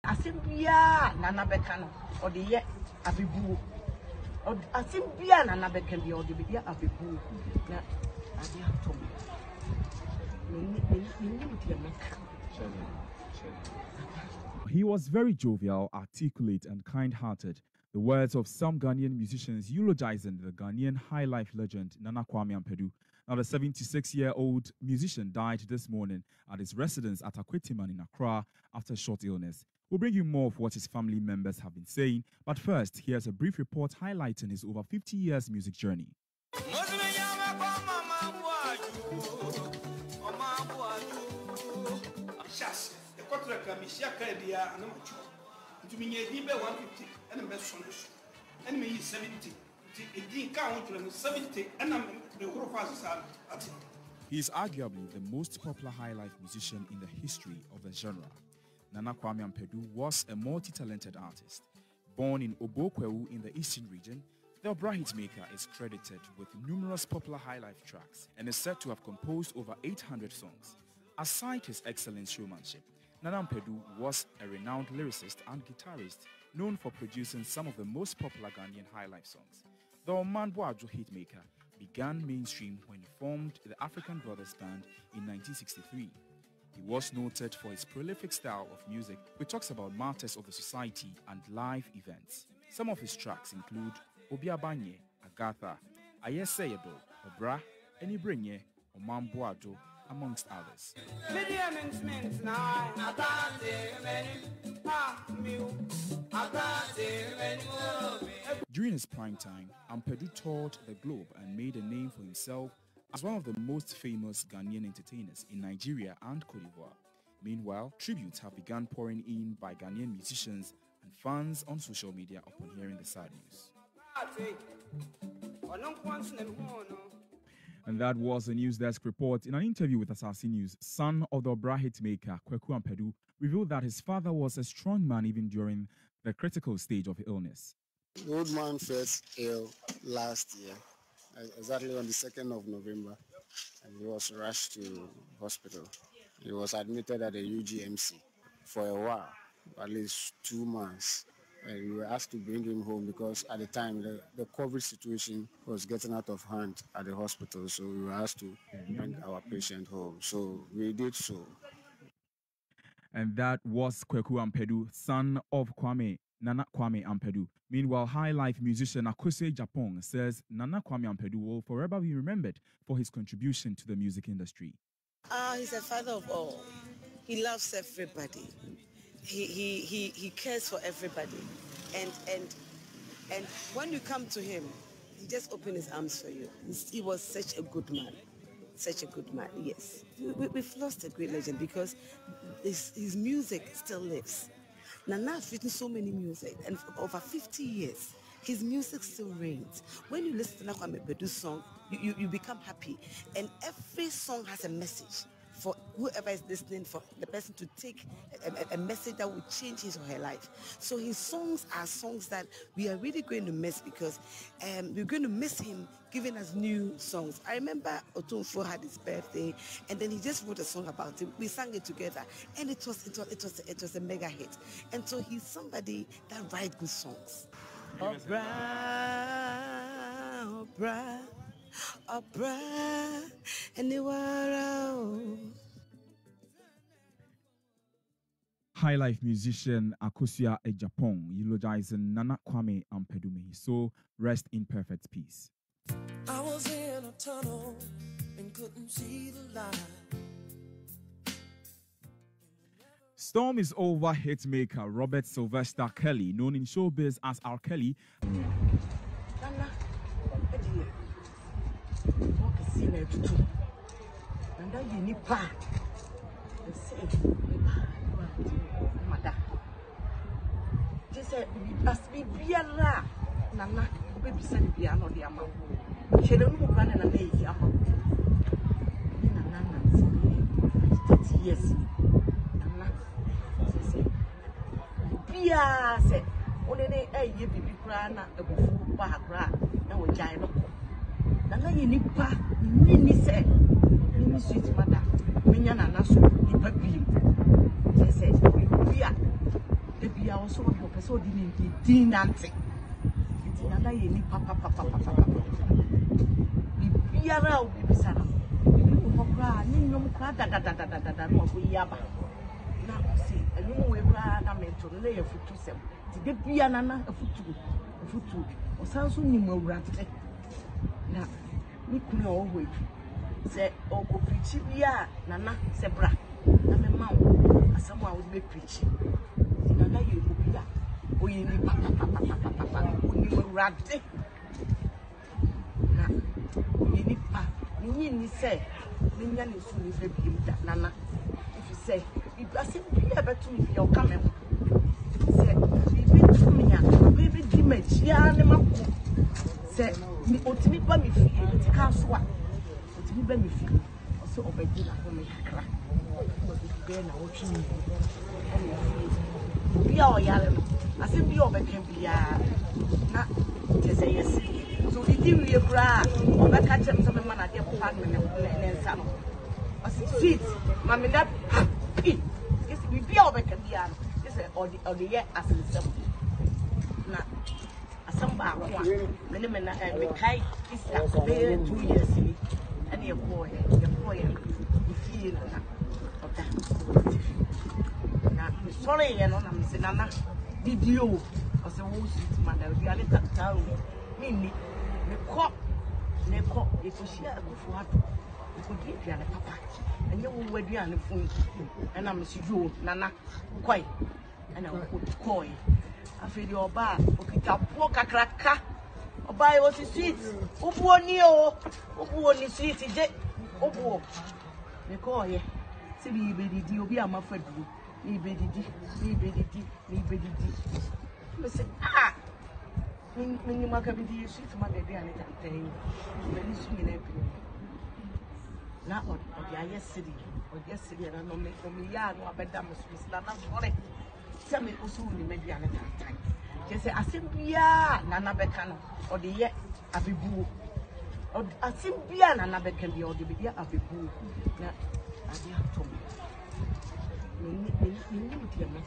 Asibia Nana Becano or the yet Abibu. Or Asibia Nana Becano or the Bia Abibu. Now, I have told me. He was very jovial, articulate, and kind-hearted. The words of some Ghanaian musicians eulogizing the Ghanaian high life legend Nana Kwame Ampadu. Now, the 76-year-old musician died this morning at his residence at Akwetiman in Accra after a short illness. We'll bring you more of what his family members have been saying, but first, here's a brief report highlighting his over 50 years music journey. He is arguably the most popular high-life musician in the history of the genre. Nana Kwame Ampadu was a multi-talented artist. Born in Obokwewu in the Eastern region, the Obra hitmaker is credited with numerous popular high-life tracks and is said to have composed over 800 songs. Aside his excellent showmanship, Nana Ampadu was a renowned lyricist and guitarist known for producing some of the most popular Ghanaian high-life songs. The Ampadu hitmaker began mainstream when he formed the African Brothers Band in 1963. He was noted for his prolific style of music, which talks about matters of the society and live events. Some of his tracks include Obiabanye, Agatha, Ayeseyebo, Obra, Enibrenye, Omamboado, amongst others. During his prime time, Ampadu toured the globe and made a name for himself as one of the most famous Ghanaian entertainers in Nigeria and Cote d'Ivoire. Meanwhile, tributes have begun pouring in by Ghanaian musicians and fans on social media upon hearing the sad news. And that was a News Desk report. In an interview with Assassin News, son of the Obra hitmaker Kweku Ampadu revealed that his father was a strong man even during the critical stage of illness. The old man first ill last year, exactly on the 2nd of November, and he was rushed to hospital. He was admitted at the UGMC for a while, at least 2 months. And we were asked to bring him home because at the time the COVID situation was getting out of hand at the hospital, so we were asked to bring our patient home. So we did so. And that was Kweku Ampadu, son of Nana Kwame Ampadu. Meanwhile, high-life musician Akose Japong says Nana Kwame Ampadu will forever be remembered for his contribution to the music industry. He's a father of all. He loves everybody. He cares for everybody. And when you come to him, he just opens his arms for you. He was such a good man. Such a good man, yes. We've lost a great legend because his music still lives. Nana has written so many music, and for over 50 years, his music still reigns. When you listen to Nana Kwame Ampedu's song, you become happy. And every song has a message for whoever is listening, for the person to take a message that will change his or her life. So his songs are songs that we are really going to miss because we're going to miss him giving us new songs. I remember Otunfo had his birthday, and then he just wrote a song about it. We sang it together, and it was a mega hit. And so he's somebody that writes good songs. Obra, Obra, Obra, anywhere. High-life musician Akosua Ejapong eulogizing Nana Kwame Ampadu. May his soul rest in perfect peace. I was in a tunnel and couldn't see the light. Storm is over hitmaker Robert Sylvester Kelly, known in showbiz as R. Kelly. Be also a person in Dinante. It's another ye papa. Be around, baby Sarah. You cry, you cry, no, we yaba. Now, see, and you know, we're to lay a foot to them. Did it be anana a foot to, or sounds so new rat. Now, we could always say, oh, go preach, yeah, Nana, Sebra, and a mount, as someone would be preaching. Nana, you will be oh, you need papa, you rat. You need papa, you need say, Minion is soon if you that Nana. If you say, if I say, be able to me, you're coming. Say, baby, dimage, yeah, say, me ultimate by me feel, it's a car swap. Ultimate by me feel, also over dinner for me. Then I watch me. Be all yellow. I said, be over can be not to say yes. So we do your bra, or back at some man at the apartment and some. I said, sweet, mammy, that it's we be over can be or the year as itself. Now, some bar one, minimum and Kai is 2 years and your boy, you feel now, sorry, and I'm saying, Nana, did you? I said, oh, sweet mother, we are little town. Me, cop, you could share before you could give you a papa, and you will be on the phone, and I'm you, Nana, quite. And I would call you. I feel your bar, okay, walk a cracker, or buy what is sweet. Ubu sweet, Ubu. They call you. See, you'll be a muffled. Me bedidi. I say, when you make a video, sweet mother, they are not telling you. Very soon, everything. Not what yesterday, and I don't make for me, yeah, no, I bet that must be for it. Tell me also when you made the other time. Just say, I said, yeah, Nana Becano, or the yet, I be boo. Or I said, yeah, Nana Becano, or the video, I be boo. Now, I have told me. You need to make